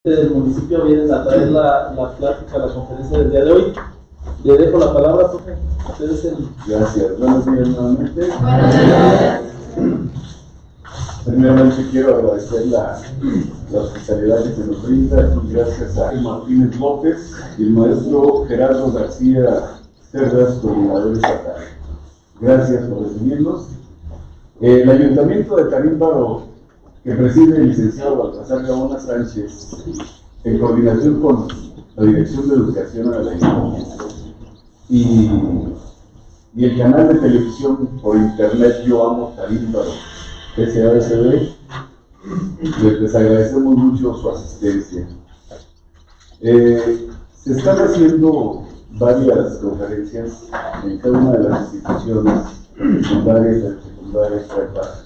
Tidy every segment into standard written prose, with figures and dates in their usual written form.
del municipio vienen a traer la plática, la conferencia del día de hoy. Le dejo la palabra, profe. Gracias. Buenos días nuevamente. Primeramente quiero agradecer la hospitalidad que se nos brinda y gracias a Martínez López y el maestro Gerardo García Cerdas, coordinador estatal. Gracias por recibirnos. El Ayuntamiento de Tarímbaro, que preside el licenciado Baltasar Gaona Sánchez, en coordinación con la Dirección de Educación del Ayuntamiento y el canal de televisión por internet Yo Amo Tarímbaro, SASB, les agradecemos mucho su asistencia. Se están haciendo varias conferencias en cada una de las instituciones secundarias, prepas.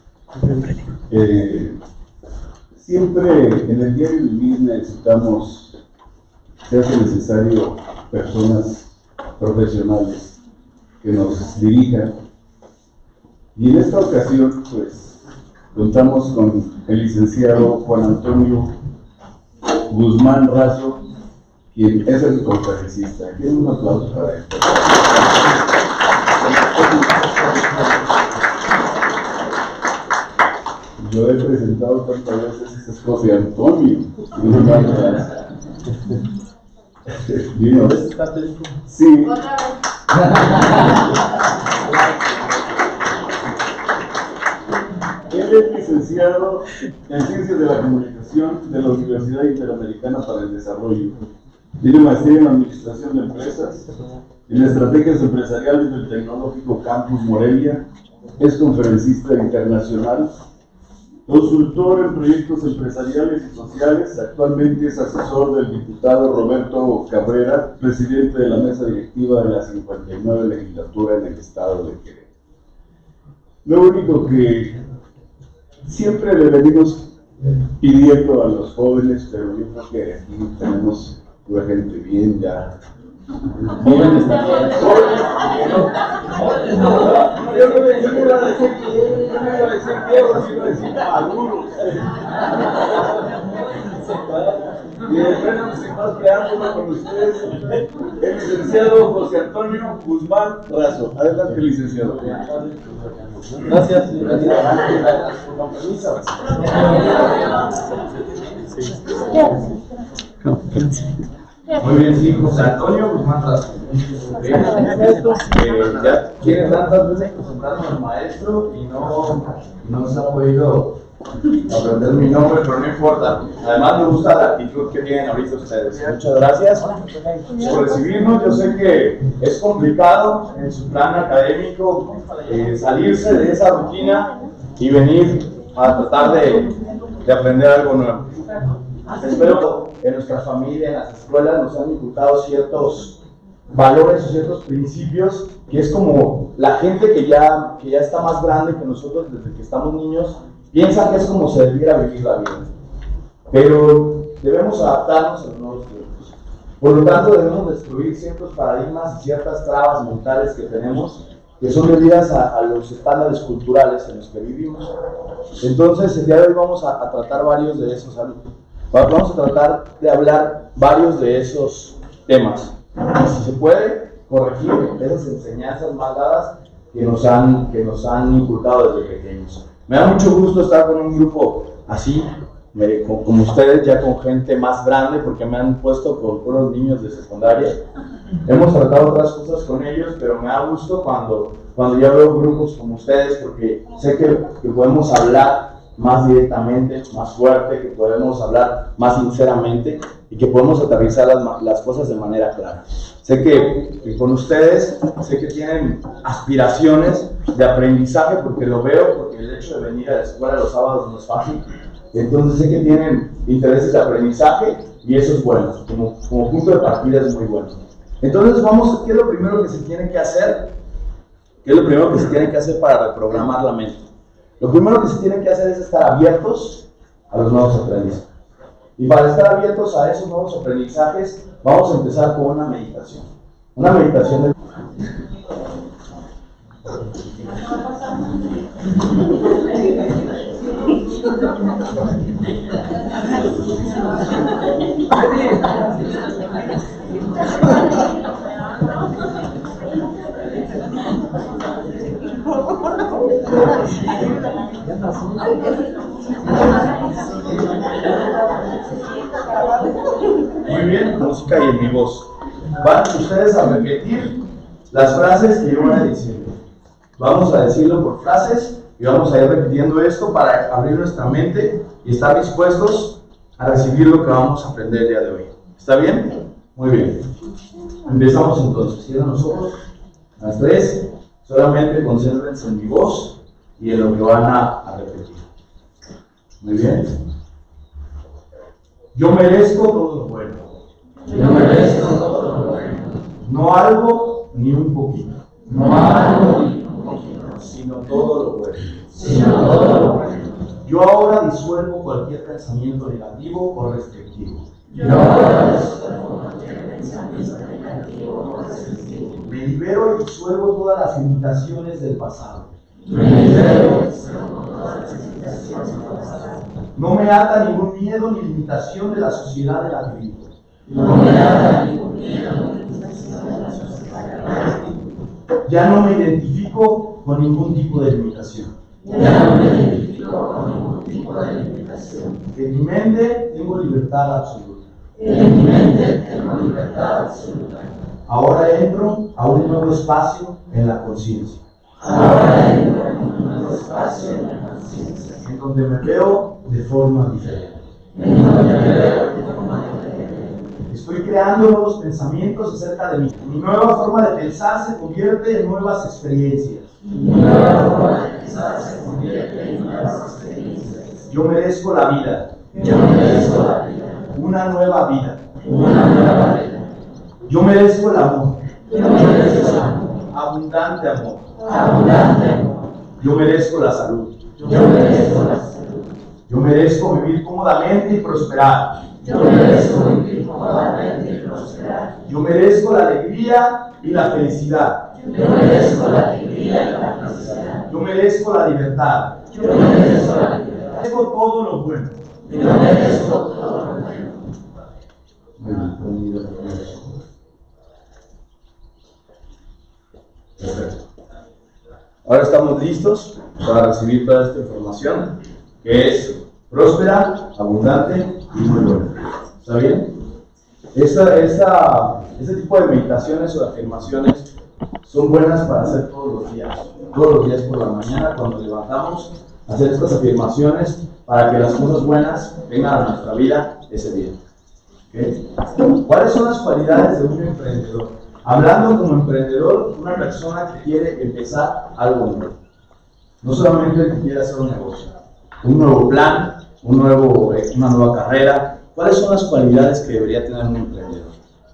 Siempre en el diario vivir necesitamos, se hace necesario personas profesionales que nos dirijan, y en esta ocasión pues contamos con el licenciado Juan Antonio Guzmán Razo, quien es el conferencista. Quiero un aplauso para él. Yo he presentado tantas veces esas cosas de Antonio. Sí. Él es licenciado en Ciencias de la Comunicación de la Universidad Interamericana para el Desarrollo. Tiene maestría en Administración de Empresas, en Estrategias Empresariales del Tecnológico Campus Morelia. Es conferencista internacional, consultor en proyectos empresariales y sociales. Actualmente es asesor del diputado Roberto Cabrera, presidente de la mesa directiva de la 59 legislatura en el estado de Querétaro. Lo único que siempre le venimos pidiendo a los jóvenes, pero yo creo que aquí tenemos una gente bien ya. Jóvenes también. Yo no les iba a decir viejos, sino decir maduros. Y bueno, sin más preámbulo con ustedes, el licenciado José Antonio Guzmán Razo. Adelante, licenciado. Gracias. Muy bien, sí, José Antonio Guzmán Razo. Ya tiene tantas veces presentarnos al maestro y no se ha podido aprender mi nombre, pero no importa. Además me gusta la actitud que tienen ahorita ustedes. Muchas gracias por recibirnos. Yo sé que es complicado en su plan académico salirse de esa rutina y venir a tratar de aprender algo nuevo. Espero que en nuestra familia, en las escuelas, nos han inculcado ciertos valores o ciertos principios, que es como la gente que ya está más grande que nosotros desde que estamos niños, piensa que es como se debiera vivir la vida. Pero debemos adaptarnos a los nuevos tiempos. Por lo tanto, debemos destruir ciertos paradigmas y ciertas trabas mentales que tenemos, que son debidas a los estándares culturales en los que vivimos. Entonces, el día de hoy vamos a tratar varios de esos ámbitos. Vamos a tratar de hablar varios de esos temas. Si se puede, corregir esas enseñanzas mal dadas que nos han inculcado desde pequeños. Me da mucho gusto estar con un grupo así, como ustedes, ya con gente más grande, porque me han puesto con puros niños de secundaria. Hemos tratado otras cosas con ellos, pero me da gusto cuando ya veo grupos como ustedes, porque sé que podemos hablar más directamente, más fuerte, que podemos hablar más sinceramente y que podemos aterrizar las cosas de manera clara. Sé que con ustedes, sé que tienen aspiraciones de aprendizaje, porque lo veo, porque el hecho de venir a la escuela los sábados no es fácil. Entonces sé que tienen intereses de aprendizaje y eso es bueno, como punto de partida es muy bueno. Entonces ¿qué es lo primero que se tiene que hacer? ¿Qué es lo primero que se tiene que hacer para reprogramar la mente? Lo primero que se tiene que hacer es estar abiertos a los nuevos aprendizajes. Y para estar abiertos a esos nuevos aprendizajes, vamos a empezar con una meditación. Una meditación de... Muy bien, música y en mi voz. Van ustedes a repetir las frases que yo voy a decir. Vamos a decirlo por frases y vamos a ir repitiendo esto para abrir nuestra mente y estar dispuestos a recibir lo que vamos a aprender el día de hoy. ¿Está bien? Muy bien. Empezamos entonces. Cierran los ojos. A las 3. Solamente concéntrense en mi voz y en lo que van a repetir. Muy bien. Yo merezco todo lo bueno. Yo merezco todo lo bueno. No algo ni un poquito. No algo ni un poquito, Sino todo lo bueno. sino todo lo bueno. Yo ahora disuelvo cualquier pensamiento negativo o restrictivo. Yo ahora disuelvo cualquier pensamiento negativo o restrictivo. Me libero y disuelvo todas las limitaciones del pasado. Me libero y disuelvo todas las limitaciones del pasado. No me ata ningún miedo ni limitación de la sociedad de la que vivo. No me haga ningún miedo ni limitación de la sociedad. Ya no me identifico con ningún tipo de limitación. Ya no me identifico con ningún tipo de limitación. En mi mente tengo libertad absoluta. En mi mente tengo libertad absoluta. Ahora entro a un nuevo espacio en la conciencia, Ahora entro en un nuevo espacio en la conciencia, en donde me veo de forma diferente. en donde me veo de forma diferente. Estoy creando nuevos pensamientos acerca de mí. Mi nueva forma de pensar se convierte en nuevas experiencias. Mi nueva forma de pensar se convierte en nuevas experiencias. Yo merezco la vida, Yo merezco la vida, una nueva vida. una nueva vida. Yo merezco el amor, Yo merezco el amor, abundante amor. abundante amor. Yo merezco la salud. Yo merezco la salud. Yo merezco vivir cómodamente y prosperar. Yo merezco vivir cómodamente y prosperar. Yo merezco la alegría y la felicidad. Yo merezco la alegría y la felicidad. Yo merezco la libertad. Yo merezco la libertad. Merezco todo lo bueno. Yo merezco todo lo bueno. Perfecto. Ahora estamos listos para recibir toda esta información que es próspera, abundante y muy buena. ¿Está bien? Este tipo de meditaciones o de afirmaciones son buenas para hacer todos los días. Todos los días por la mañana cuando levantamos, hacer estas afirmaciones para que las cosas buenas vengan a nuestra vida ese día. ¿Okay? ¿Cuáles son las cualidades de un emprendedor? Hablando como emprendedor, una persona que quiere empezar algo nuevo. No solamente el que quiere hacer un negocio, un nuevo plan, una nueva carrera. ¿Cuáles son las cualidades que debería tener un emprendedor?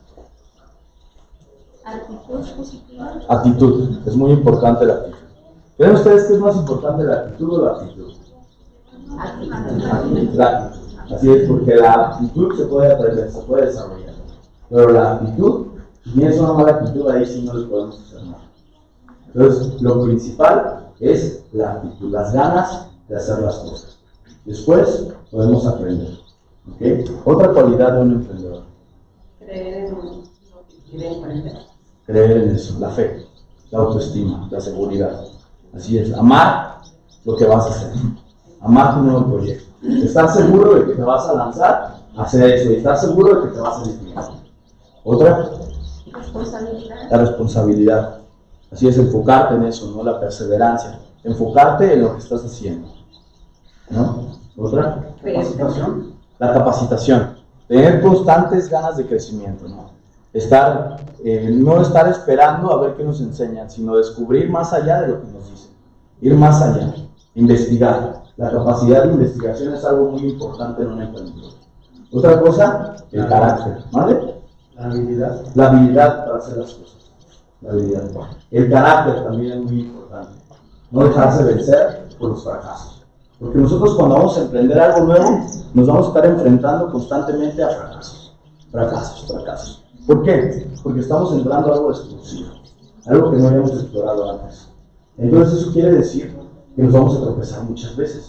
Actitud positiva. Actitud, es muy importante la actitud. ¿Creen ustedes que es más importante la actitud o la actitud? Actitud. La actitud. Así es, porque la actitud se puede aprender, se puede desarrollar. Pero la actitud, si tienes una mala actitud, ahí sí no les podemos hacer nada. Entonces, lo principal es la actitud, las ganas de hacer las cosas. Después podemos aprender. ¿Okay? Otra cualidad de un emprendedor. Creer en lo que quiere emprender. Creer en eso, la fe, la autoestima, la seguridad. Así es, amar lo que vas a hacer, amar tu nuevo proyecto. Estar seguro de que te vas a lanzar a hacer eso y estar seguro de que te vas a disciplinar. Otra, Responsabilidad. la responsabilidad. Así es, enfocarte en eso, ¿no? La perseverancia, enfocarte en lo que estás haciendo. ¿No? Otra, Capacitación. la capacitación, tener constantes ganas de crecimiento, ¿no? No estar esperando a ver qué nos enseñan, sino descubrir más allá de lo que nos dicen, ir más allá, investigar. La capacidad de investigación es algo muy importante en un emprendedor. Otra cosa, el carácter, ¿vale? La habilidad para hacer las cosas. La habilidad. El carácter también es muy importante. No dejarse vencer por los fracasos. Porque nosotros cuando vamos a emprender algo nuevo, nos vamos a estar enfrentando constantemente a fracasos. Fracasos. ¿Por qué? Porque estamos entrando a algo desconocido, algo que no habíamos explorado antes. Entonces eso quiere decir que nos vamos a tropezar muchas veces.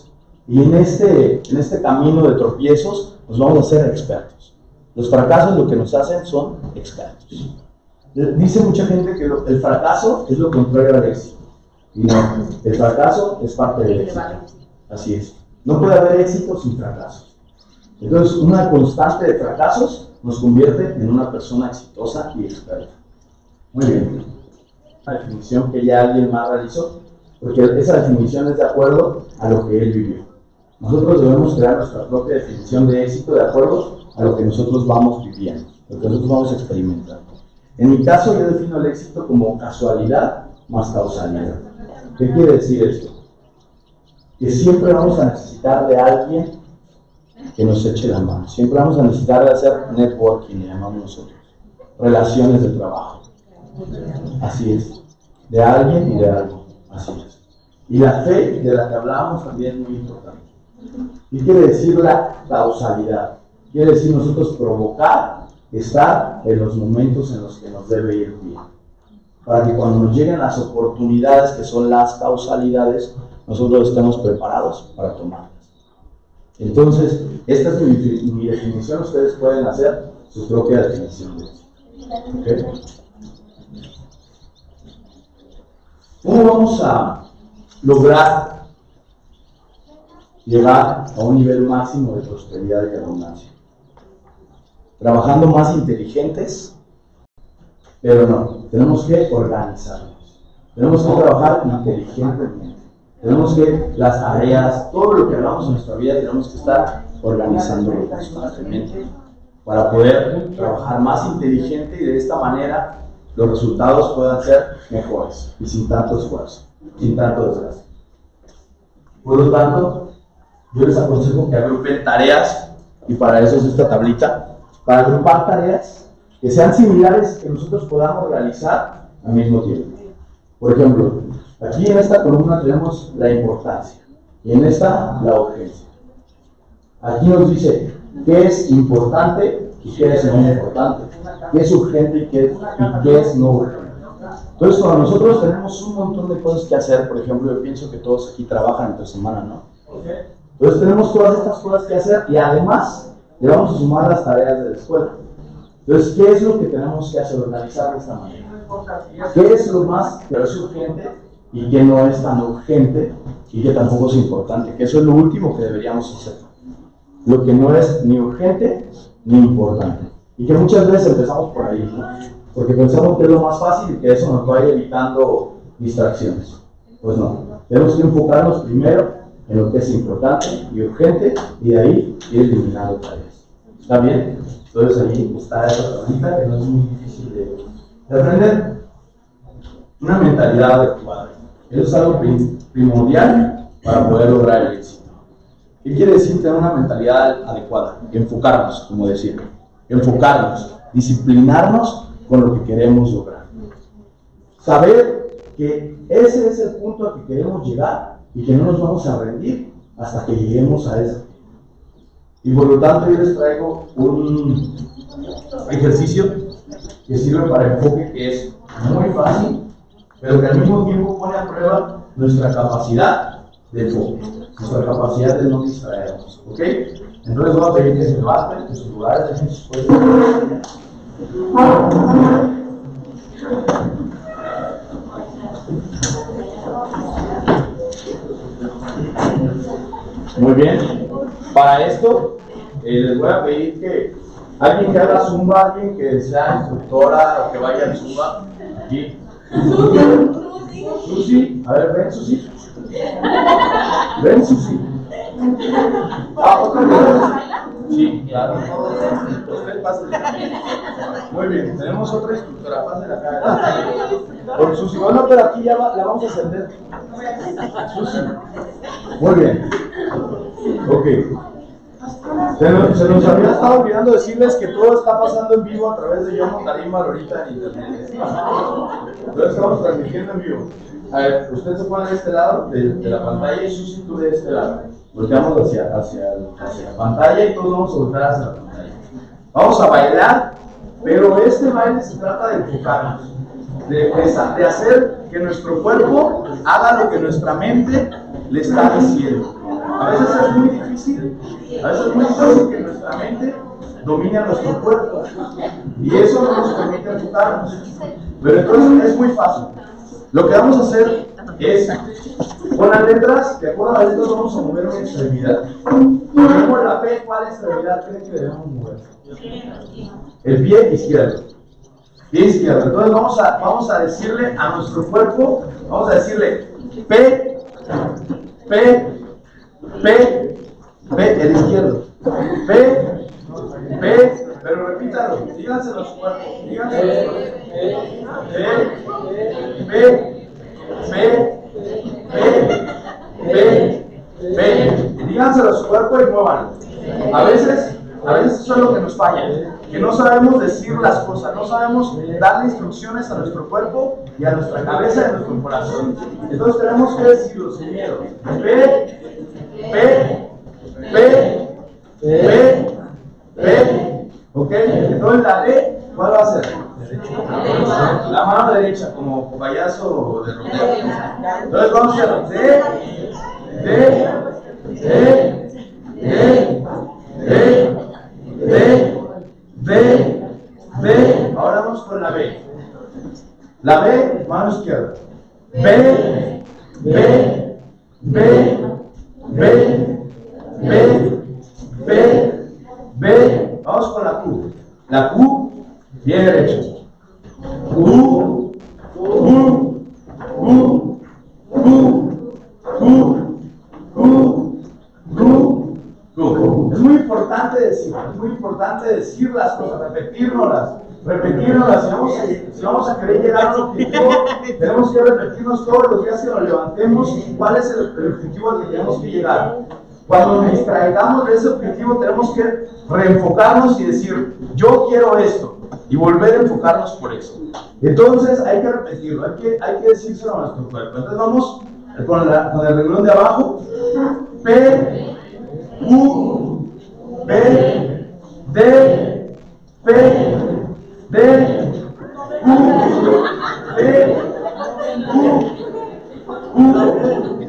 Y en este camino de tropiezos nos vamos a hacer expertos. Los fracasos lo que nos hacen son expertos. Dice mucha gente que el fracaso es lo contrario al éxito. Y no, el fracaso es parte del éxito. Así es. No puede haber éxito sin fracasos. Entonces, una constante de fracasos nos convierte en una persona exitosa y experta. Muy bien. Una definición que ya alguien más realizó, porque esa definición es de acuerdo a lo que él vivió. Nosotros debemos crear nuestra propia definición de éxito de acuerdo a lo que nosotros vamos viviendo, lo que nosotros vamos experimentando. En mi caso, yo defino el éxito como casualidad más causalidad. ¿Qué quiere decir esto? Que siempre vamos a necesitar de alguien que nos eche la mano. Siempre vamos a necesitar de hacer networking, le llamamos nosotros. Relaciones de trabajo. Así es. De alguien y de algo. Así es. Y la fe de la que hablábamos también es muy importante. ¿Qué quiere decir la causalidad? Quiere decir nosotros provocar estar en los momentos en los que nos debe ir bien. Para que cuando nos lleguen las oportunidades, que son las causalidades, nosotros estemos preparados para tomarlas. Entonces, esta es mi definición. Ustedes pueden hacer su propia definición de eso. ¿Okay? ¿Cómo vamos a lograr llegar a un nivel máximo de prosperidad y abundancia? Trabajando más inteligentes, pero no, tenemos que organizarnos. Tenemos que trabajar inteligentemente. Tenemos que las tareas, todo lo que hagamos en nuestra vida, tenemos que estar organizándolo constantemente para poder trabajar más inteligente y de esta manera los resultados puedan ser mejores y sin tanto esfuerzo, sin tanto desgaste. Por lo tanto, yo les aconsejo que agrupen tareas, y para eso es esta tablita, para agrupar tareas que sean similares, que nosotros podamos realizar al mismo tiempo. Por ejemplo, aquí en esta columna tenemos la importancia y en esta la urgencia. Aquí nos dice qué es importante y qué es no importante, qué es urgente y qué es no urgente. Entonces, cuando nosotros tenemos un montón de cosas que hacer, por ejemplo, yo pienso que todos aquí trabajan entre semana, ¿no? Entonces tenemos todas estas cosas que hacer y además le vamos a sumar las tareas de la escuela. Entonces, ¿qué es lo que tenemos que hacer? Organizar de esta manera. ¿Qué es lo más que es urgente y qué no es tan urgente y que tampoco es importante? Que eso es lo último que deberíamos hacer. Lo que no es ni urgente ni importante. Y que muchas veces empezamos por ahí, ¿no? Porque pensamos que es lo más fácil y que eso nos va a ir evitando distracciones. Pues no. Tenemos que enfocarnos primero en lo que es importante y urgente y de ahí ir eliminando tareas. ¿Está bien? Entonces ahí está esta tablita que no es muy difícil de aprender. Una mentalidad adecuada. Eso es algo primordial para poder lograr el éxito. ¿Qué quiere decir tener una mentalidad adecuada? Enfocarnos, como decía. Enfocarnos, disciplinarnos con lo que queremos lograr. Saber que ese es el punto al que queremos llegar y que no nos vamos a rendir hasta que lleguemos a ese. Y por lo tanto yo les traigo un ejercicio que sirve para enfoque, que es muy fácil, pero que al mismo tiempo pone a prueba nuestra capacidad de enfoque, nuestra capacidad de no distraernos. ¿Ok? Entonces voy a pedir que se levanten en sus lugares, dejen sus puestos. Muy bien. Para esto, les voy a pedir que alguien que haga Zumba, alguien que sea instructora o que vaya al Zumba, aquí. Susi, a ver, ven Susi. Ven Susi. ¿Otra vez? Sí, claro. Usted pásale. Muy bien, tenemos otra instructora, pásale acá. Por Susi, bueno, pero aquí ya la vamos a ascender. Susi. Muy bien. Ok. Se nos había estado olvidando decirles que todo está pasando en vivo a través de Yo Montarima ahorita en internet. Entonces estamos transmitiendo en vivo. A ver, usted se pone de este lado de la pantalla y Susi tú de este lado. Volteamos hacia la pantalla y todos vamos a voltear hacia la pantalla. Vamos a bailar, pero este baile se trata de enfocarnos, de hacer que nuestro cuerpo haga lo que nuestra mente le está diciendo. A veces es muy difícil, que nuestra mente domine a nuestro cuerpo. Y eso no nos permite enfocarnos. Pero entonces es muy fácil. Lo que vamos a hacer es, con las letras, de acuerdo a las letras, vamos a mover una extremidad. Tenemos la P, ¿cuál extremidad creen que debemos mover? El pie izquierdo. Pie izquierdo. Entonces vamos a decirle a nuestro cuerpo, vamos a decirle P, el izquierdo. P, pero repítalo, díganselo a su cuerpo. Díganselo a su cuerpo. Díganselo a su cuerpo y muévanlo. A veces eso es lo que nos falla, que no sabemos decir las cosas, no sabemos darle instrucciones a nuestro cuerpo y a nuestra cabeza y a nuestro corazón. Entonces tenemos que decirlo sin miedo. ¿Ok? Entonces la D, ¿cuál va a ser? La mano derecha, como payaso de rodeo. Entonces vamos a hacer D. Ahora vamos con la B. La B, mano izquierda. B. Vamos con la Q. La Q, pie derecho. Q. Es muy importante decir las cosas, repetírnoslas. Si vamos a querer llegar a un objetivo, tenemos que repetirnos todos los días que nos levantemos cuál es el objetivo al que tenemos que llegar. Cuando nos distraigamos de ese objetivo, tenemos que reenfocarnos y decir, yo quiero esto, y volver a enfocarnos por eso. Entonces hay que repetirlo, hay que decírselo a nuestro cuerpo. Entonces vamos con el renglón de abajo. P, Q, B, D, P, D, Q, B, Q,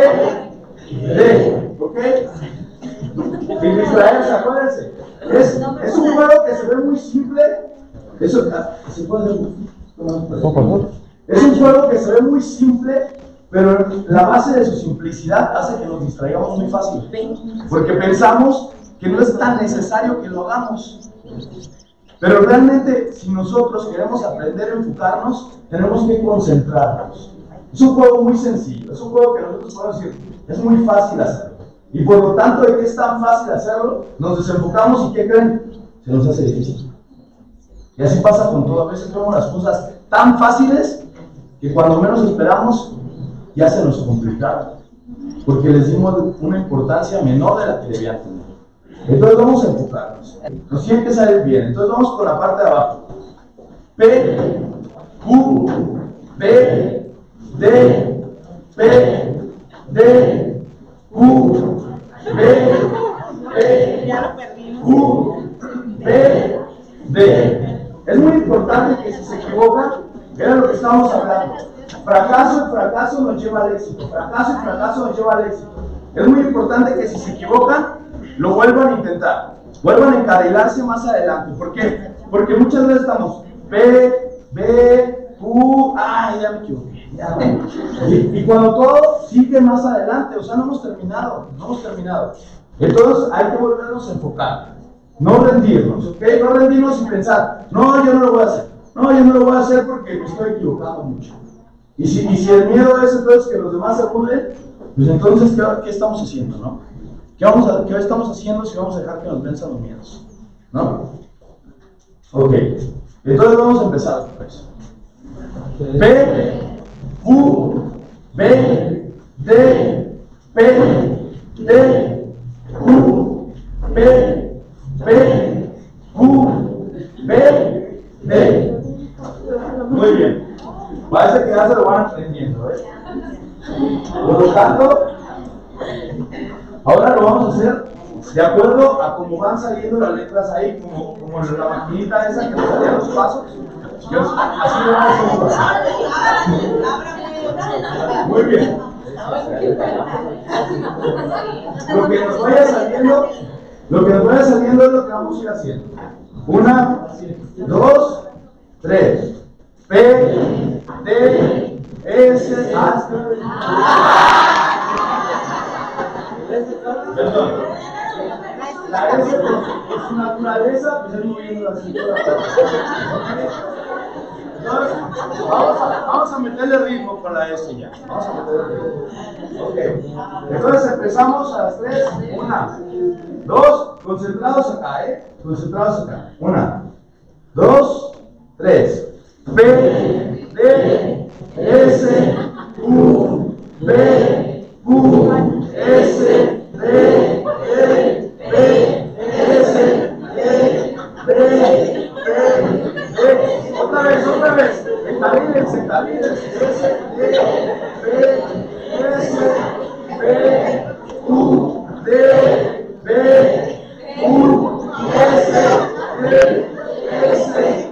D. ¿Ok? Sin distraerse, acuérdense. Es un juego que se ve muy simple. Eso, ¿se puede ver? Es un juego que se ve muy simple, pero la base de su simplicidad hace que nos distraigamos muy fácil. Porque pensamos que no es tan necesario que lo hagamos. Pero realmente, si nosotros queremos aprender a enfocarnos, tenemos que concentrarnos. Es un juego muy sencillo, es un juego que nosotros podemos decir, es muy fácil hacerlo. Y por lo tanto, de que es tan fácil hacerlo, nos desenfocamos y ¿qué creen? Se nos hace difícil. Y así pasa con todo. A veces vemos las cosas tan fáciles que cuando menos esperamos, ya se nos complicaron. Porque les dimos una importancia menor de la que debían tener. Entonces vamos a enfocarnos. Nos tiene que salir bien. Entonces vamos con la parte de abajo. P, Q, B, D, P, D, Q, B, Q, B, D. Es muy importante que si se equivocan, vean lo que estamos hablando. Fracaso y fracaso nos lleva al éxito. Fracaso y fracaso nos lleva al éxito. Es muy importante que si se equivocan, lo vuelvan a intentar. Vuelvan a encarrilarse más adelante. ¿Por qué? Porque muchas veces estamos B, Q, ya me equivoqué. Y cuando todo sigue más adelante, o sea, no hemos terminado. Entonces hay que volvernos a enfocar. No rendirnos, ¿ok? No rendirnos y pensar, no, yo no lo voy a hacer. No, yo no lo voy a hacer porque me estoy equivocando mucho. Y si el miedo es entonces que los demás se burlen, pues entonces, ¿qué estamos haciendo, no? ¿Qué estamos haciendo si vamos a dejar que nos venzan los miedos? ¿No? Ok. Entonces vamos a empezar por eso. P, Q, B, D, P, D, Q, B, Q, B, D. Muy bien. Parece que ya se lo van aprendiendo, ¿eh? Por lo tanto, ahora lo vamos a hacer de acuerdo a cómo van saliendo las letras ahí, como la maquinita esa que nos salía los pasos. Así lo vamos a hacer. Muy bien. Lo que nos vaya saliendo es lo que vamos a ir haciendo. 1, 2, 3. P, D, S, hasta. Perdón. La S es su naturaleza, pues es moviendo la cintura. Entonces, vamos a meterle ritmo con la S ya. Vamos a meterle ritmo. Ok. Entonces empezamos a las 3. 1, 2. Concentrados acá, Concentrados acá. 1, 2, 3. P, D, S, U, P, U, S, D, E, P, S, D, P, E, otra vez. Calídense. S, D, P, S, P, U, D, P, U, S, D, S,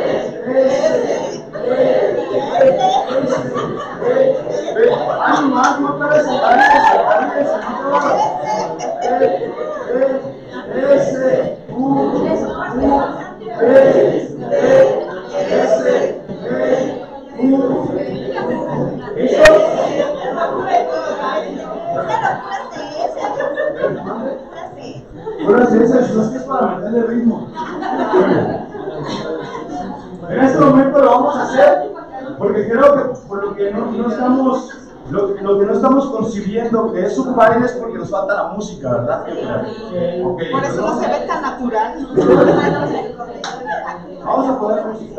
ánimo, calídense. S, U, P, S, U. ¿Listos? Puras esas, no es que es para meterle ritmo. En este momento lo vamos a hacer porque creo que por lo que no estamos, lo que no estamos concibiendo que es un baile es porque nos falta la música, ¿verdad? Okay, por eso no se ve tan natural. Vamos a poner música.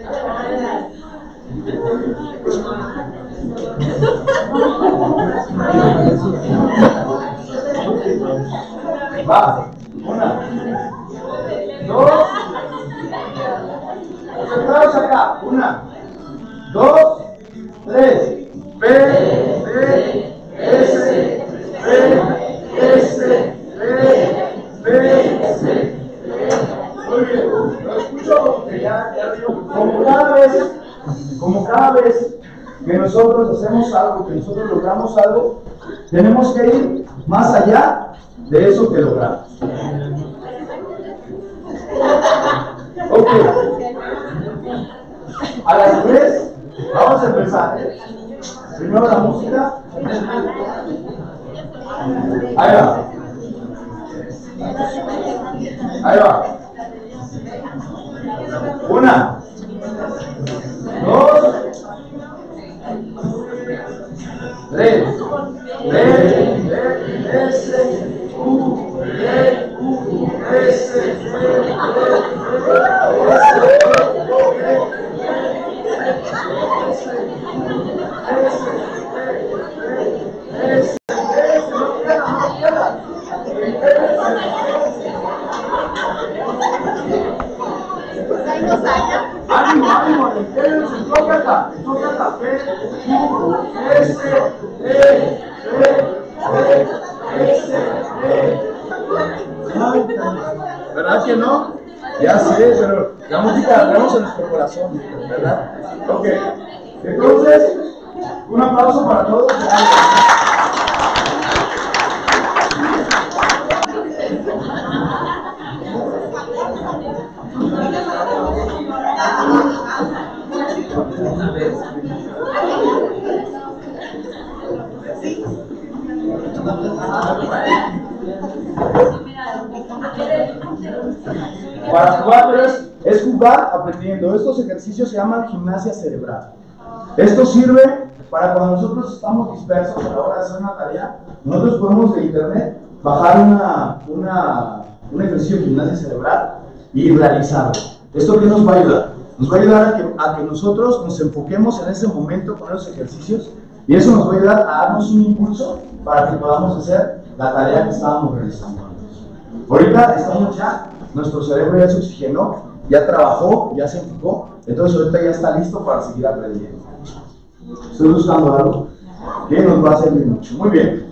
Va. 1, 2. Concentrados acá. 1, 2, 3. P, D, S, P, S, P, S. Muy bien. Lo escucho porque ya digo, como cada vez que nosotros hacemos algo, que nosotros logramos algo, tenemos que ir más allá de eso que logramos. Ok. A las 3 vamos a empezar. Primero la música. Ahí va. 1, 2, 3. S, U, S, ánimo, toca acá, P, U, S, ¿verdad que no? Ya sé, pero la música la tenemos en nuestro corazón, ¿verdad? Ok, entonces, un aplauso para todos. Para jugar es jugar aprendiendo. Estos ejercicios se llaman gimnasia cerebral. Esto sirve para cuando nosotros estamos dispersos a la hora de hacer una tarea, nosotros podemos de internet bajar un ejercicio de gimnasia cerebral y realizarlo. ¿Esto qué nos va a ayudar? Nos va a ayudar a que nosotros nos enfoquemos en ese momento con los ejercicios y eso nos va a ayudar a darnos un impulso para que podamos hacer la tarea que estábamos realizando antes. Ahorita estamos ya, nuestro cerebro ya se oxigenó, ya trabajó, ya se enfocó, entonces ahorita ya está listo para seguir aprendiendo. Estoy buscando algo que nos va a servir mucho. Muy bien.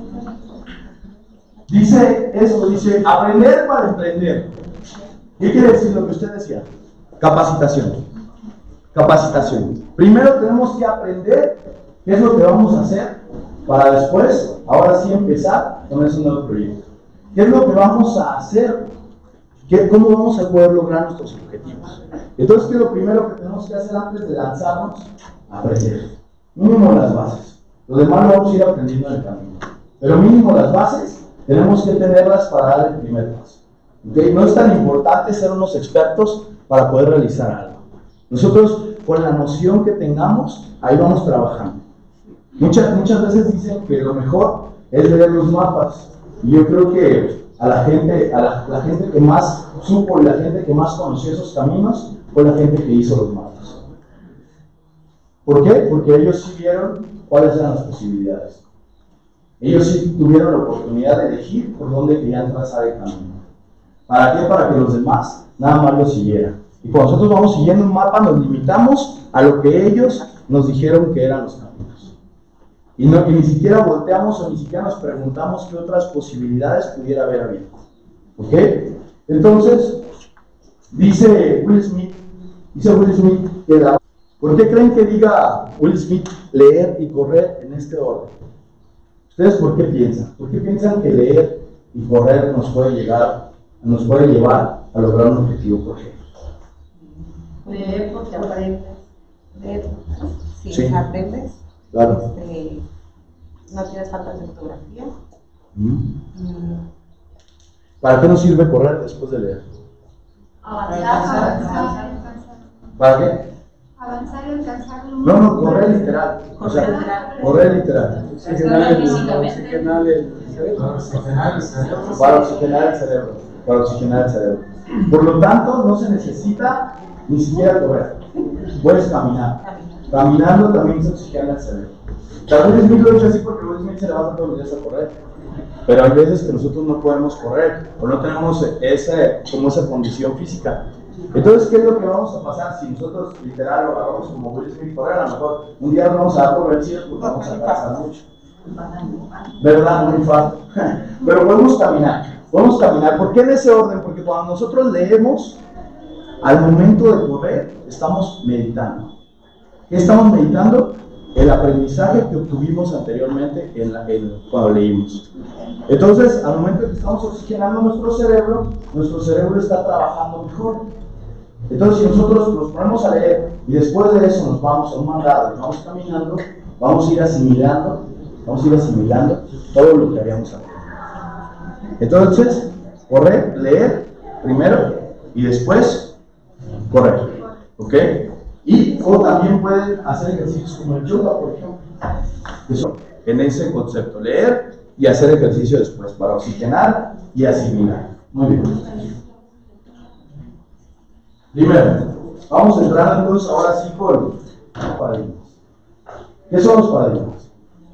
Dice eso, dice aprender para emprender. ¿Qué quiere decir lo que usted decía? Capacitación. Capacitación. Primero tenemos que aprender qué es lo que vamos a hacer. para después, ahora sí empezar con ese nuevo proyecto. ¿Qué es lo que vamos a hacer? ¿Cómo vamos a poder lograr nuestros objetivos? Entonces, ¿qué es lo primero que tenemos que hacer antes de lanzarnos? Aprender. Mínimo las bases. Lo demás lo vamos a ir aprendiendo en el camino. Pero mínimo las bases, tenemos que tenerlas para dar el primer paso. ¿Okay? No es tan importante ser unos expertos para poder realizar algo. Nosotros, con la noción que tengamos, ahí vamos trabajando. Muchas veces dicen que lo mejor es leer los mapas. Y yo creo que a la gente que más supo y la gente que más conoció esos caminos fue la gente que hizo los mapas. ¿Por qué? Porque ellos sí vieron cuáles eran las posibilidades. Ellos sí tuvieron la oportunidad de elegir por dónde querían trazar el camino. ¿Para qué? Para que los demás nada más lo siguieran. Y cuando nosotros vamos siguiendo un mapa, nos limitamos a lo que ellos nos dijeron que eran los caminos. Y ni siquiera volteamos o ni siquiera nos preguntamos qué otras posibilidades pudiera haber abierto. ¿Ok? Entonces, dice Will Smith que ¿por qué creen que diga Will Smith leer y correr en este orden? ¿Ustedes por qué piensan? ¿Por qué piensan que leer y correr nos puede llevar a lograr un objetivo correcto? Leer porque aprendes. Leer, si Sí. aprendes, Claro. no tienes faltas de ortografía. ¿Para qué nos sirve correr después de leer? Avanzar. ¿Para qué? Avanzar y alcanzar un No, correr literal. O sea, correr literal. Para oxigenar el cerebro. Para oxigenar el cerebro. Por lo tanto, no se necesita ni siquiera correr. Puedes caminar. Caminando también se oxigena el cerebro. Will Smith lo he hecho así porque Will Smith se levanta todos los días a correr. Pero hay veces que nosotros no podemos correr o no tenemos esa condición física. Entonces, ¿qué es lo que vamos a pasar si nosotros literal lo hagamos como Will Smith correr? A lo mejor un día vamos a dar por vencidos porque vamos a cansar mucho. ¿Verdad? Muy fácil. Pero podemos caminar. ¿Por qué en ese orden? Porque cuando nosotros leemos, al momento de correr, estamos meditando. ¿Qué estamos meditando? El aprendizaje que obtuvimos anteriormente cuando leímos. Entonces, al momento que estamos oxigenando nuestro cerebro está trabajando mejor. Entonces, si nosotros nos ponemos a leer y después de eso nos vamos a un mandado y vamos caminando, vamos a ir asimilando todo lo que habíamos aprendido. Entonces, correr, leer primero y después correr. ¿Ok? O también pueden hacer ejercicios como el yoga, por ejemplo. Eso, en ese concepto, leer y hacer ejercicio después para oxigenar y asimilar. Muy bien. Primero, vamos a entrar entonces ahora sí con los paradigmas. ¿Qué son los paradigmas?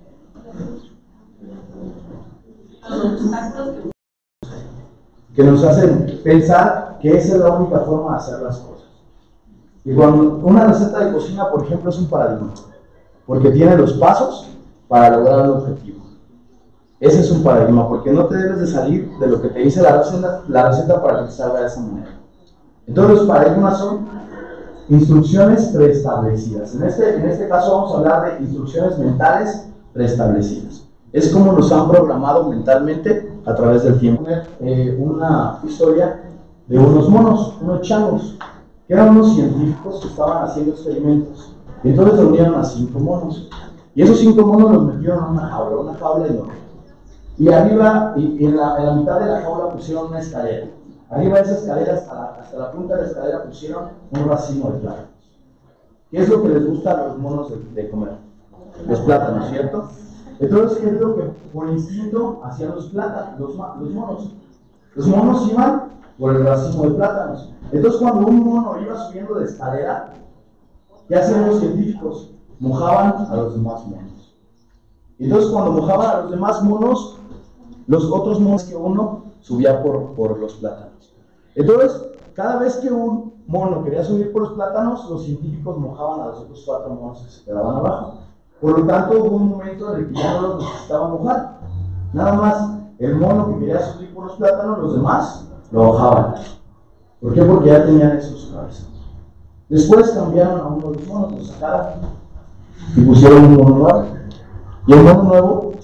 Que nos hacen pensar que esa es la única forma de hacer las cosas. Y cuando una receta de cocina, por ejemplo, es un paradigma, porque tiene los pasos para lograr el objetivo. Ese es un paradigma, porque no te debes de salir de lo que te dice la receta para que te salga de esa manera. Entonces los paradigmas son instrucciones preestablecidas. En este caso vamos a hablar de instrucciones mentales preestablecidas. Es como nos han programado mentalmente a través del tiempo. Una historia de unos changos, que eran unos científicos que estaban haciendo experimentos. Y entonces reunieron a 5 monos. Y esos 5 monos los metieron en una jaula enorme. Y arriba, en la mitad de la jaula pusieron una escalera. Arriba de esa escalera, hasta la punta de la escalera, pusieron un racimo de plátanos. ¿Qué es lo que les gusta a los monos de comer? Los plátanos, ¿cierto? Entonces, ¿qué es lo que por instinto hacían los monos? Los monos iban por el racimo de plátanos. Entonces, cuando un mono iba subiendo de escalera, ¿qué hacían los científicos? Mojaban a los demás monos. Entonces, cuando mojaban a los demás monos, los otros monos que uno subía por los plátanos. Entonces, cada vez que un mono quería subir por los plátanos, los científicos mojaban a los otros 4 monos que se quedaban abajo. Por lo tanto, hubo un momento en el que ya no los necesitaban mojar. Nada más, el mono que quería subir por los plátanos, los demás lo bajaban. ¿Por qué? Porque ya tenían eso en su cabeza. Después cambiaron a uno de los monos, lo sacaron y pusieron un mono nuevo. Y el mono nuevo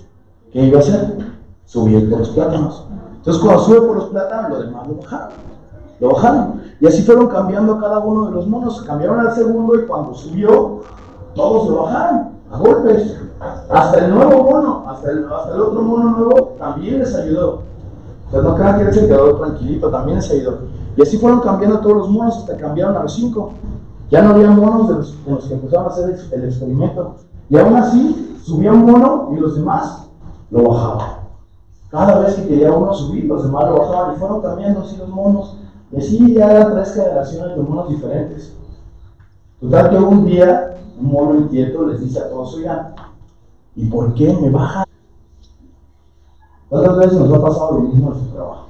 ¿qué iba a hacer? Subir por los plátanos. Entonces cuando sube por los plátanos, los demás lo bajaron. Lo bajaron. Y así fueron cambiando cada uno de los monos. Cambiaron al segundo y cuando subió, todos lo bajaron a golpes. Hasta el nuevo mono, hasta el otro mono nuevo también les ayudó. Entonces no crean que él se quedó tranquilito, también les ayudó. Y así fueron cambiando todos los monos hasta que cambiaron a los 5. Ya no había monos con los que empezaron a hacer el experimento. Y aún así, subía un mono y los demás lo bajaban. Cada vez que quería uno subir, los demás lo bajaban y fueron cambiando así los monos. Y así ya eran 3 generaciones de monos diferentes. Total que un día, un mono inquieto les dice a todos, oigan, ¿y por qué me bajan? ¿Cuántas veces nos ha pasado lo mismo en nuestro trabajo?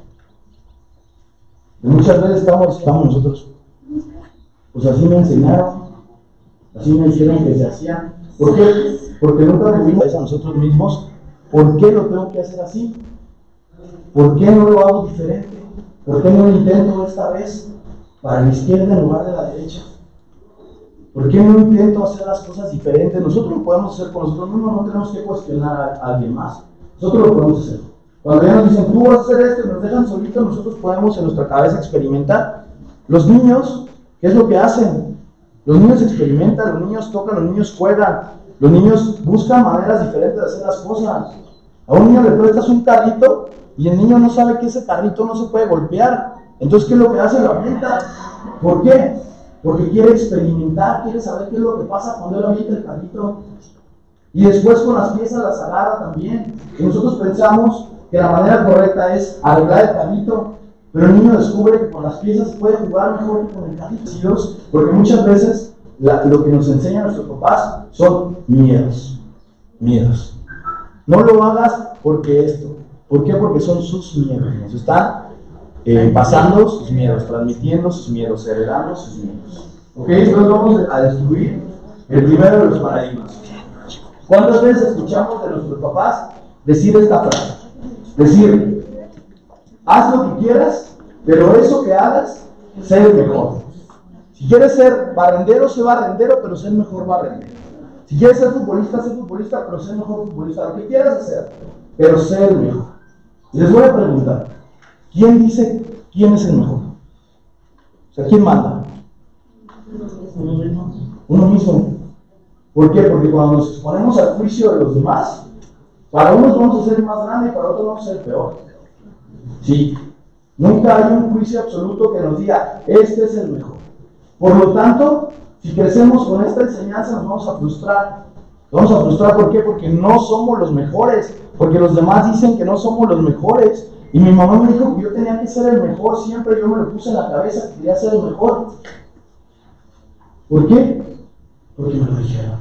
Y muchas veces estamos nosotros, pues así me enseñaron, así me dijeron que se hacían. ¿Por qué? Porque nunca tuvimos a nosotros mismos, ¿por qué lo tengo que hacer así? ¿Por qué no lo hago diferente? ¿Por qué no lo intento esta vez para la izquierda en lugar de la derecha? ¿Por qué no intento hacer las cosas diferentes? Nosotros lo podemos hacer con nosotros mismos, no tenemos que cuestionar a alguien más. Nosotros lo podemos hacer. Cuando ya nos dicen, tú vas a hacer esto y nos dejan solitos, nosotros podemos en nuestra cabeza experimentar. Los niños, ¿qué es lo que hacen? Los niños experimentan, los niños tocan, los niños juegan, los niños buscan maneras diferentes de hacer las cosas. A un niño le prestas un carrito y el niño no sabe que ese carrito no se puede golpear. Entonces, ¿qué es lo que hace? Lo avienta. ¿Por qué? Porque quiere experimentar, quiere saber qué es lo que pasa cuando él avienta el carrito. Y después con las piezas las agarra también. Y nosotros pensamos que la manera correcta es arreglar el carrito, pero el niño descubre que con las piezas puede jugar mejor que con el carrito. Porque muchas veces lo que nos enseñan nuestros papás son miedos. Miedos. No lo hagas porque esto. ¿Por qué? Porque son sus miedos. Nos están pasando sus miedos, transmitiendo sus miedos, heredando sus miedos. ¿Ok? Entonces vamos a destruir el primero de los paradigmas. ¿Cuántas veces escuchamos de nuestros papás decir esta frase? Decir, haz lo que quieras, pero eso que hagas, sé el mejor. Si quieres ser barrendero, sé barrendero, pero sé el mejor barrendero. Si quieres ser futbolista, sé futbolista, pero sé el mejor futbolista. Lo que quieras hacer, pero sé el mejor. Y les voy a preguntar, ¿quién dice quién es el mejor? O sea, ¿quién manda? Uno mismo. ¿Por qué? Porque cuando nos exponemos al juicio de los demás, para unos vamos a ser más grande y para otros vamos a ser peor. Sí. Nunca hay un juicio absoluto que nos diga, este es el mejor. Por lo tanto, si crecemos con esta enseñanza nos vamos a frustrar. Nos vamos a frustrar, ¿por qué? Porque no somos los mejores. Porque los demás dicen que no somos los mejores. Y mi mamá me dijo que yo tenía que ser el mejor siempre. Yo me lo puse en la cabeza que quería ser el mejor. ¿Por qué? Porque me lo dijeron.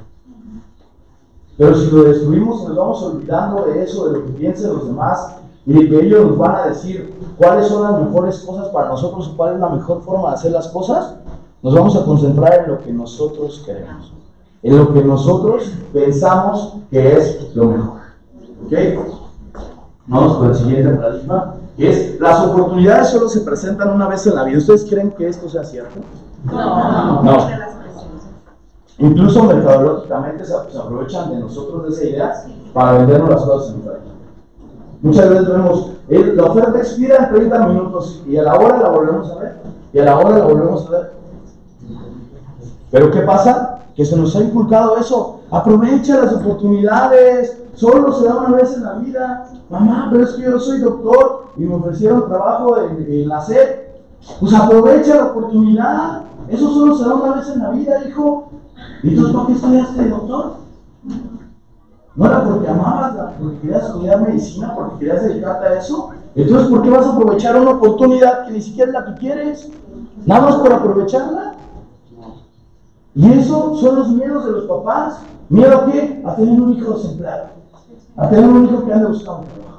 Pero si lo destruimos y nos vamos olvidando de eso, de lo que piensen los demás, y de que ellos nos van a decir cuáles son las mejores cosas para nosotros y cuál es la mejor forma de hacer las cosas, nos vamos a concentrar en lo que nosotros queremos, en lo que nosotros pensamos que es lo mejor. ¿Ok? Vamos con el siguiente paradigma, que es, las oportunidades solo se presentan una vez en la vida. ¿Ustedes creen que esto sea cierto? No. Incluso mercadológicamente se aprovechan de nosotros de esa idea para vendernos las cosas en oferta. Muchas veces vemos, la oferta expira en 30 minutos y a la hora la volvemos a ver, y a la hora la volvemos a ver. Pero ¿qué pasa? Que se nos ha inculcado eso. Aprovecha las oportunidades, solo se da una vez en la vida. Mamá, pero es que yo soy doctor y me ofrecieron trabajo en la SED. Pues aprovecha la oportunidad, eso solo se da una vez en la vida, hijo. ¿Y entonces para qué estudiaste, doctor? No era porque amabas, porque querías estudiar medicina, porque querías dedicarte a eso. Entonces, ¿por qué vas a aprovechar una oportunidad que ni siquiera es la que quieres? ¿Nada más por aprovecharla? Y eso son los miedos de los papás. ¿Miedo a qué? A tener un hijo desempleado, a tener un hijo que ande buscando trabajo.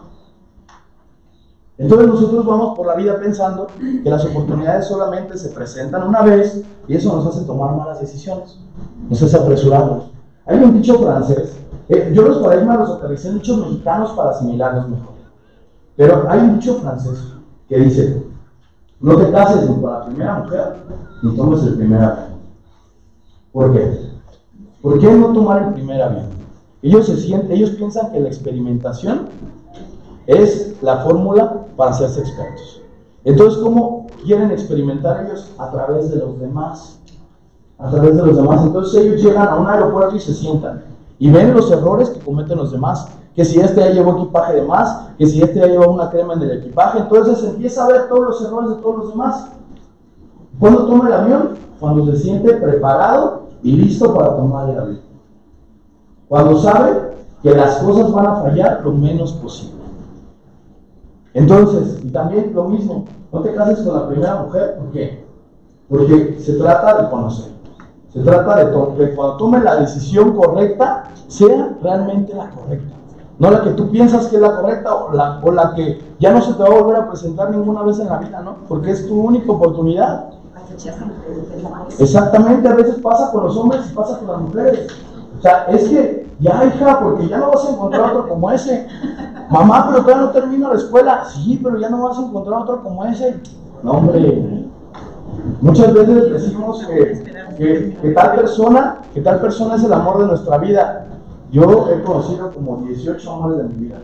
Entonces nosotros vamos por la vida pensando que las oportunidades solamente se presentan una vez y eso nos hace tomar malas decisiones, nos hace apresurarnos. Hay un dicho francés, yo los paradigmas los aterricé en dichos mexicanos para asimilarlos mejor, pero hay un dicho francés que dice, no te cases ni con la primera mujer ni tomes el primer avión. ¿Por qué? ¿Por qué no tomar el primer avión? Ellos piensan que la experimentación es la fórmula para hacerse expertos. Entonces, ¿cómo quieren experimentar ellos? A través de los demás. A través de los demás. Entonces ellos llegan a un aeropuerto y se sientan y ven los errores que cometen los demás. Que si este ya llevó equipaje de más, que si este ya llevó una crema en el equipaje. Entonces empieza a ver todos los errores de todos los demás. ¿Cuándo toma el avión? Cuando se siente preparado y listo para tomar el avión. Cuando sabe que las cosas van a fallar lo menos posible. Entonces, y también lo mismo, no te cases con la primera mujer. ¿Por qué? Porque se trata de conocer. Se trata de que cuando tome la decisión correcta, sea realmente la correcta. No la que tú piensas que es la correcta o la que ya no se te va a volver a presentar ninguna vez en la vida, ¿no? Porque es tu única oportunidad. Exactamente, a veces pasa con los hombres y pasa con las mujeres. O sea, es que ya, hija, porque ya no vas a encontrar otro como ese. Mamá, pero todavía no termino la escuela. Sí, pero ya no vas a encontrar otro como ese. No, hombre. Muchas veces decimos que tal persona es el amor de nuestra vida. Yo he conocido como 18 amores de mi vida.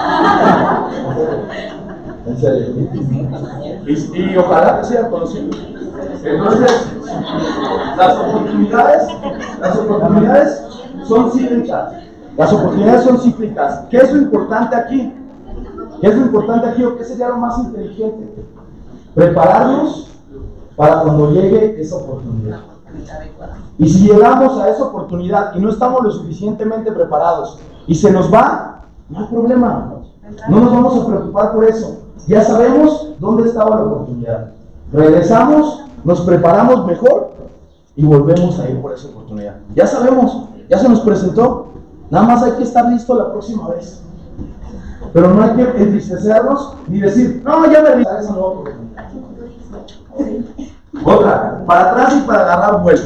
En serio. Y ojalá que sea conocido. Entonces, las oportunidades son cíclicas. Las oportunidades son cíclicas. ¿Qué es lo importante aquí? ¿Qué es lo importante aquí o qué sería lo más inteligente? Prepararnos para cuando llegue esa oportunidad. Y si llegamos a esa oportunidad y no estamos lo suficientemente preparados y se nos va, no hay problema. No nos vamos a preocupar por eso. Ya sabemos dónde estaba la oportunidad. Regresamos, nos preparamos mejor y volvemos a ir por esa oportunidad. Ya sabemos, ya se nos presentó. Nada más hay que estar listo la próxima vez. Pero no hay que entristecernos ni decir, no, ya me revisaré esa nueva oportunidad. Otra, para atrás y para agarrar vuelo.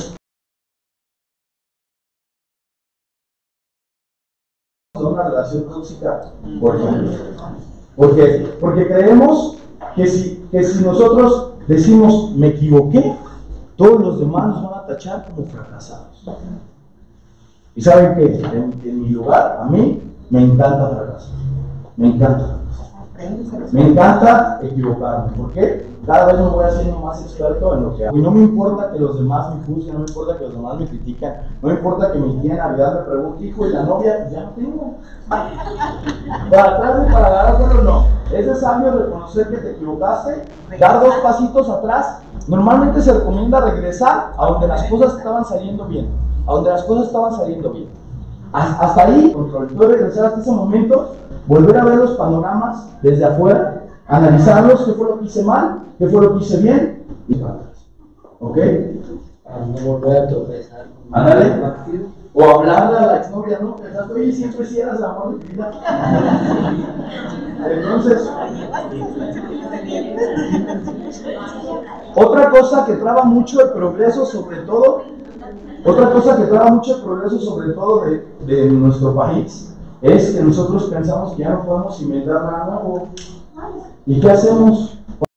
Una relación tóxica, por ejemplo. Porque creemos que si nosotros decimos me equivoqué, todos los demás nos van a tachar como fracasados. Y saben que en mi lugar, a mí me encanta fracasar. Me encanta. Me encanta equivocarme. ¿Por qué? Cada vez me voy haciendo más experto en lo que hago. Y no me importa que los demás me juzguen, no me importa que los demás me critiquen, no me importa que mi tía en Navidad me pregunte, hijo, ¿y la novia? Ya no tengo. Para atrás y para agarrar, no. Es de sabio reconocer que te equivocaste, dar 2 pasitos atrás. Normalmente se recomienda regresar a donde las cosas estaban saliendo bien. A donde las cosas estaban saliendo bien. Hasta ahí, control. Puedes regresar hasta ese momento, volver a ver los panoramas desde afuera, analizarlos, qué fue lo que hice mal, qué fue lo que hice bien, y para atrás. ¿Ok? Para no volver a tropezar. Ándale. O hablarle a la exnovia, ¿no? Pensaste, oye, siempre si eras el amor de mi vida. Entonces, otra cosa que traba mucho el progreso, sobre todo, de nuestro país, es que nosotros pensamos que ya no podemos inventar nada nuevo. ¿Y qué hacemos?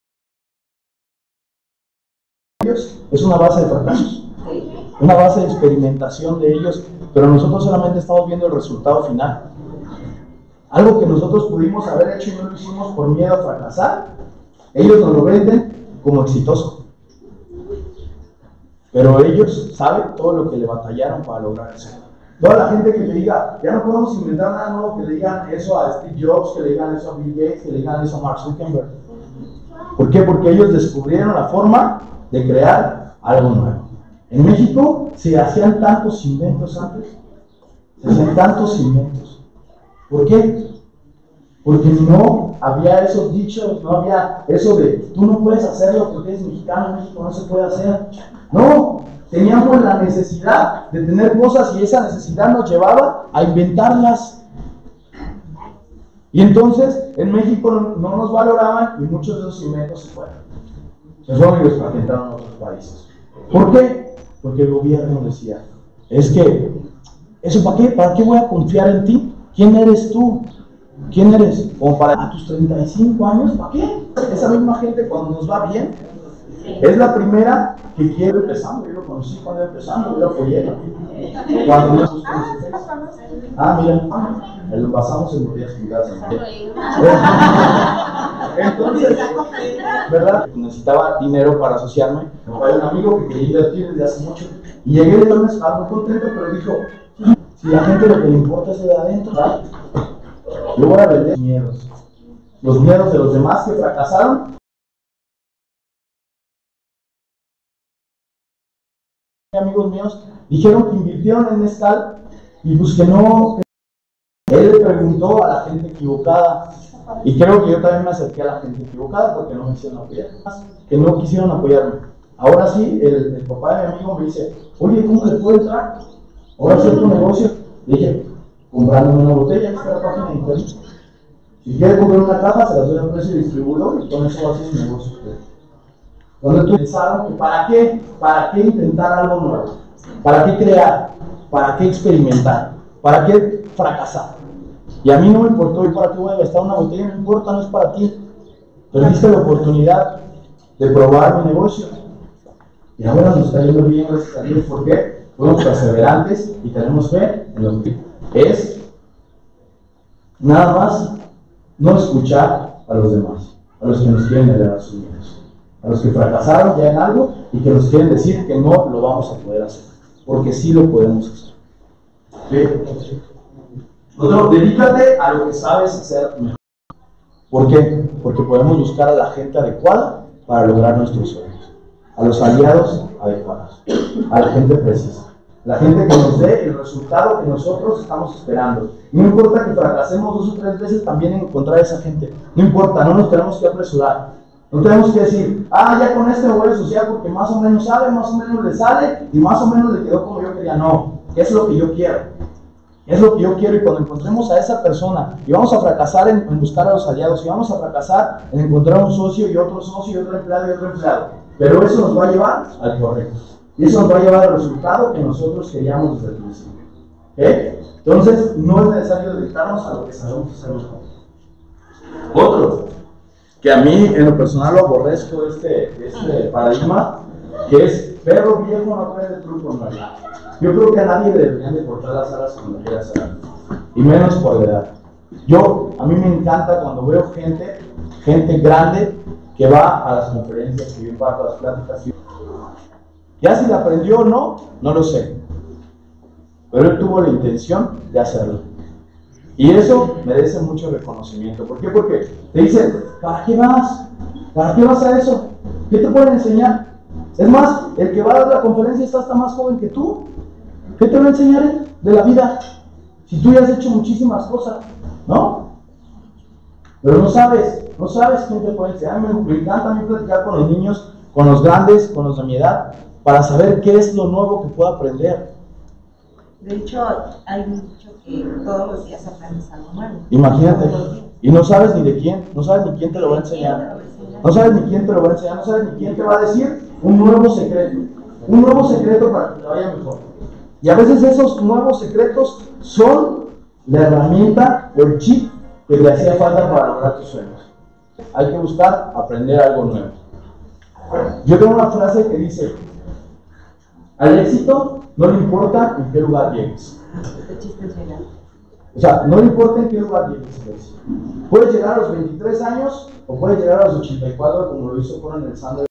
Es una base de fracasos, una base de experimentación de ellos, pero nosotros solamente estamos viendo el resultado final. Algo que nosotros pudimos haber hecho y no lo hicimos por miedo a fracasar, ellos nos lo venden como exitoso. Pero ellos saben todo lo que le batallaron para lograr eso. Toda la gente que le diga, ya no podemos inventar nada nuevo, que le digan eso a Steve Jobs, que le digan eso a Bill Gates, que le digan eso a Mark Zuckerberg. ¿Por qué? Porque ellos descubrieron la forma de crear algo nuevo. En México se hacían tantos inventos antes. ¿Por qué? Porque no había esos dichos, no había eso de tú no puedes hacerlo porque eres mexicano, en México no se puede hacer. No, teníamos la necesidad de tener cosas y esa necesidad nos llevaba a inventarlas. Y entonces en México no nos valoraban y muchos de esos inventos se fueron. Se fueron y los patentaron en otros países. ¿Por qué? Porque el gobierno decía, es que, ¿eso para qué? ¿Para qué voy a confiar en ti? ¿Quién eres tú? ¿Quién eres? Como para tus 35 años, ¿para qué? Esa misma gente cuando nos va bien, es la primera que quiero empezando, yo lo conocí cuando empezando, yo lo apoyé. Cuando me gustó, mira, lo pasamos en días en casa. Entonces, ¿verdad? Necesitaba dinero para asociarme. Hay un amigo que quería invertir desde hace mucho. Y llegué de lunes, estaba muy contento, pero dijo, si la gente lo que le importa es de adentro, ¿verdad? Yo voy a vender miedos. Los miedos de los demás que fracasaron. Amigos míos dijeron que invirtieron en Mescal y pues que no. Él le preguntó a la gente equivocada y creo que yo también me acerqué a la gente equivocada porque no me quisieron apoyar, que no quisieron apoyarme. Ahora sí, el papá de mi amigo me dice, oye, ¿cómo le puedo entrar? Ahora sí tu negocio. Le dije, comprándome una botella, esta es la página de internet. Si quiere comprar una caja, se la doy a precio de distribuidor y con eso va a ser un negocio. Cuando tú pensaron que ¿para qué intentar algo nuevo? ¿Para qué crear? ¿Para qué experimentar? ¿Para qué fracasar? Y a mí no me importó, ¿y para qué voy a gastar una botella? No importa, no es para ti. Perdiste la oportunidad de probar mi negocio. Y ahora nos está yendo bien, gracias a Dios. ¿Por qué? Fuimos perseverantes y tenemos fe en lo que es nada más no escuchar a los demás, a los que nos quieren heredar sus miedos, a los que fracasaron ya en algo y que nos quieren decir que no lo vamos a poder hacer, porque sí lo podemos hacer. ¿Sí? Otro, dedícate a lo que sabes hacer mejor. ¿Por qué? Porque podemos buscar a la gente adecuada para lograr nuestros sueños, a los aliados adecuados, a la gente precisa, la gente que nos dé el resultado que nosotros estamos esperando. No importa que fracasemos 2 o 3 veces también en encontrar a esa gente, no importa, no nos tenemos que apresurar. No tenemos que decir, ya con este me voy a asociar porque más o menos sabe, más o menos le sale y más o menos le quedó como yo quería. No, ¿qué es lo que yo quiero? Es lo que yo quiero, y cuando encontremos a esa persona y vamos a fracasar en buscar a los aliados y vamos a fracasar en encontrar un socio y otro socio y otro empleado y otro empleado, pero eso nos va a llevar al correcto y eso nos va a llevar al resultado que nosotros queríamos desde el principio. Entonces no es necesario dedicarnos a lo que sabemos hacer mejor. Otro, que a mí en lo personal lo aborrezco este paradigma, que es perro viejo no aprende truco nuevo. Yo creo que a nadie le deberían de cortar las alas cuando quiera hacer algo, y menos por la edad. A mí me encanta cuando veo gente grande que va a las conferencias, que yo imparto las pláticas. Ya si la aprendió o no, no lo sé, pero él tuvo la intención de hacerlo. Y eso merece mucho reconocimiento. ¿Por qué? Porque te dicen, ¿para qué vas? ¿Para qué vas a eso? ¿Qué te pueden enseñar? Es más, el que va a dar la conferencia está hasta más joven que tú. ¿Qué te va a enseñar él de la vida? Si tú ya has hecho muchísimas cosas, ¿no? Pero no sabes quién te puede enseñar. Me encanta a mí platicar con los niños, con los grandes, con los de mi edad, para saber qué es lo nuevo que puedo aprender. De hecho, hay un dicho que todos los días aprendes algo nuevo. Imagínate, y no sabes ni de quién, no sabes ni quién te lo va a enseñar. No sabes ni quién te lo va a enseñar, no sabes ni quién te va a decir un nuevo secreto para que te vaya mejor. Y a veces esos nuevos secretos son la herramienta o el chip que te hacía falta para lograr tus sueños. Hay que buscar aprender algo nuevo. Yo tengo una frase que dice, al éxito no le importa en qué lugar llegues. El chiste es llegar. O sea, no le importa en qué lugar llegues. Puedes llegar a los 23 años o puedes llegar a los 84 como lo hizo Coronel Sanders.